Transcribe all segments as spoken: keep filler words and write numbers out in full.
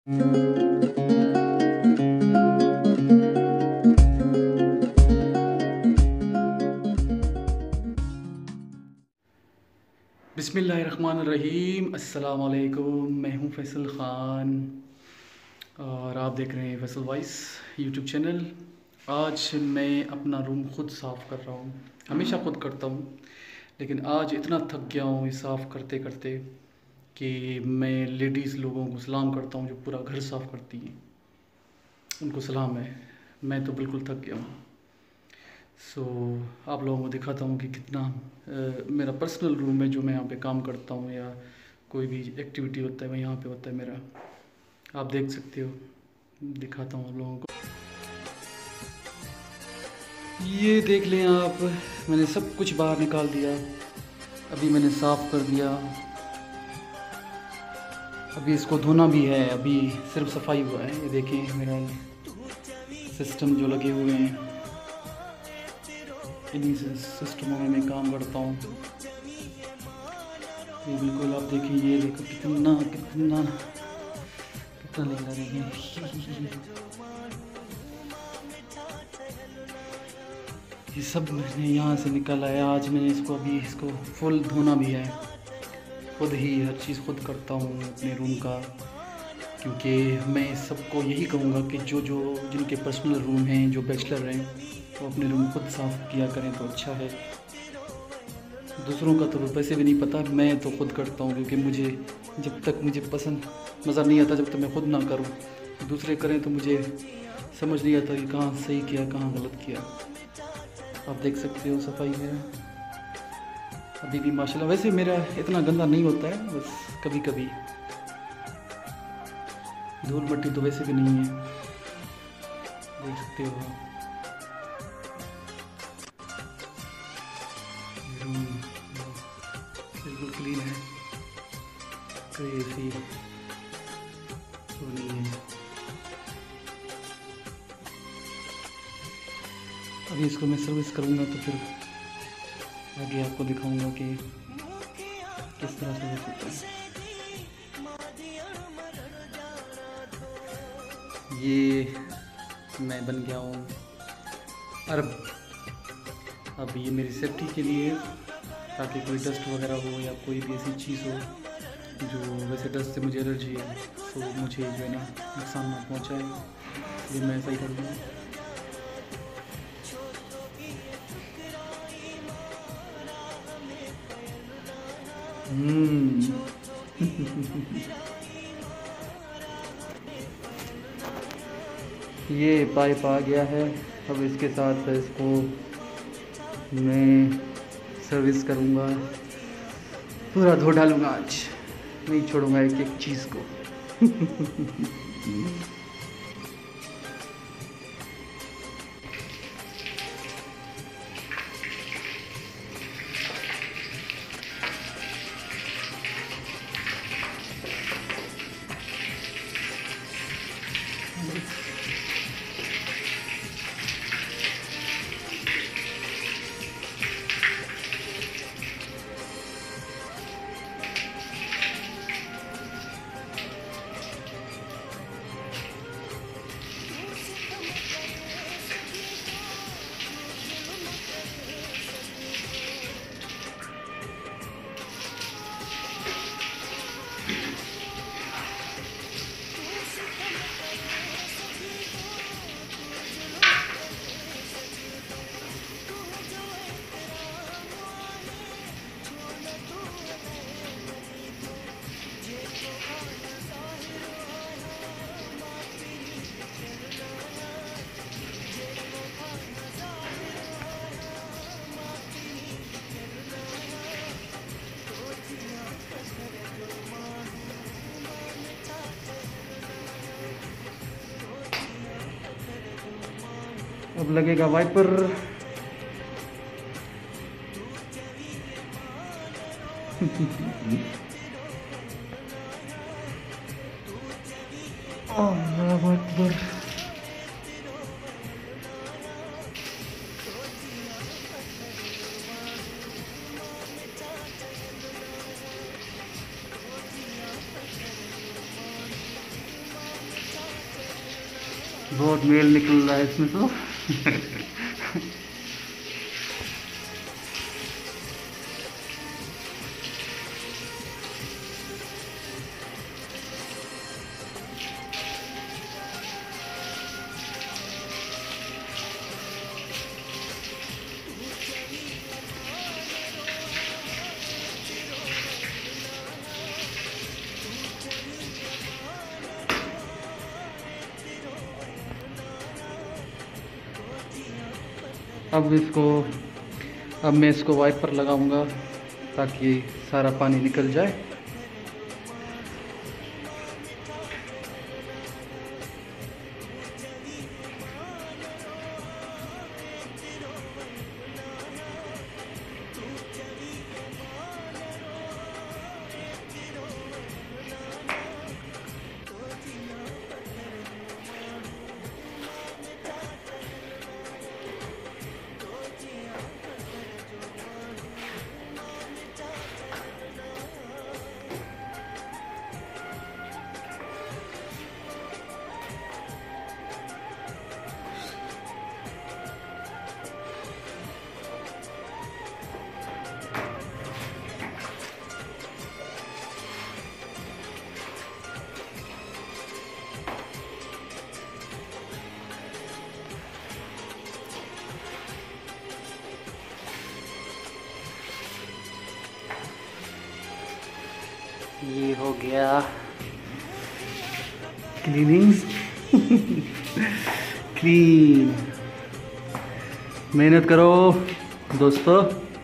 बिस्मिल्लाहिर्रहमानिर्रहीम, अस्सलाम वालेकुम। मैं हूं फैसल ख़ान और आप देख रहे हैं फैसल वॉइस यूट्यूब चैनल। आज मैं अपना रूम ख़ुद साफ़ कर रहा हूं। हमेशा ख़ुद करता हूं, लेकिन आज इतना थक गया हूं ये साफ़ करते करते कि मैं लेडीज़ लोगों को सलाम करता हूं जो पूरा घर साफ़ करती हैं। उनको सलाम है। मैं तो बिल्कुल थक गया हूँ। सो so, आप लोगों को दिखाता हूँ कि कितना आ, मेरा पर्सनल रूम है जो मैं यहाँ पे काम करता हूँ या कोई भी एक्टिविटी होता है मैं यहाँ पे होता है मेरा। आप देख सकते हो, दिखाता हूँ आप लोगों को। ये देख लें आप, मैंने सब कुछ बाहर निकाल दिया। अभी मैंने साफ़ कर दिया। अभी इसको धोना भी है। अभी सिर्फ सफाई हुआ है। ये देखें मेरा सिस्टम जो लगे हुए हैं, इन्हीं सिस्टमों में मैं काम करता हूँ। ये बिल्कुल आप देखिए, ये देखो कितना कितना कितना लग रहा है। ये सब मैंने यहाँ से निकाला है। आज मैंने इसको अभी इसको फुल धोना भी है। खुद ही हर चीज़ खुद करता हूँ अपने रूम का, क्योंकि मैं सबको यही कहूँगा कि जो जो जिनके पर्सनल रूम हैं, जो बैचलर हैं, तो अपने रूम खुद साफ़ किया करें तो अच्छा है। दूसरों का तो वैसे भी नहीं पता, मैं तो खुद करता हूँ क्योंकि मुझे जब तक मुझे पसंद मज़ा नहीं आता, जब तक मैं खुद ना करूँ। दूसरे करें तो मुझे समझ नहीं आता कि कहाँ सही किया कहाँ गलत किया। आप देख सकते हो सफाई है अभी भी माशाल्लाह। वैसे मेरा इतना गंदा नहीं होता है, बस कभी कभी धूल मिट्टी तो वैसे भी नहीं है, देख सकते हो। रूम बिल्कुल क्लीन है, कोई ऐसी वो नहीं है। अभी इसको मैं सर्विस करूँगा तो फिर आगे आपको दिखाऊंगा कि किस तरह से होता है। ये मैं बन गया हूँ अरब। अब ये मेरी सेफ्टी के लिए, ताकि कोई डस्ट वगैरह हो या कोई भी ऐसी चीज़ हो जो, वैसे डस्ट से मुझे एलर्जी है, तो मुझे जो है ना नुकसान ना पहुँचाए, ये मैं ऐसा ही करूँगा। हम्म ये पाइप आ गया है। अब इसके साथ इसको मैं सर्विस करूँगा, पूरा धो डालूँगा आज, नहीं छोड़ूँगा एक एक चीज़ को। अब लगेगा वाइपर। अल्लाह अकबर। बहुत मेल निकल रहा है इसमें तो। अब इसको अब मैं इसको वाइपर लगाऊंगा ताकि सारा पानी निकल जाए। ये हो गया क्लीनिंग। क्लीन। मेहनत करो दोस्तों।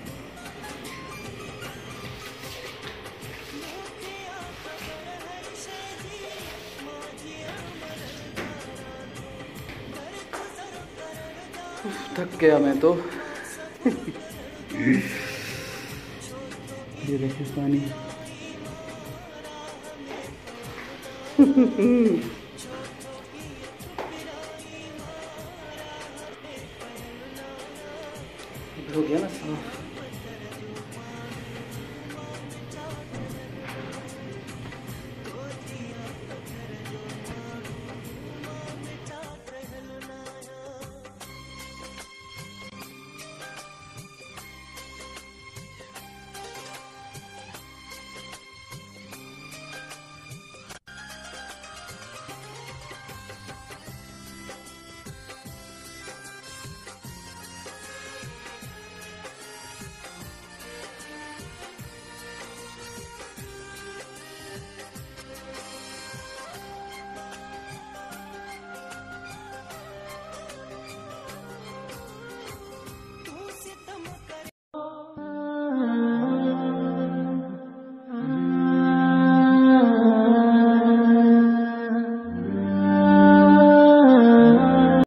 थक गया मैं तो। ये देखिए पानी। हो गया ना साफ।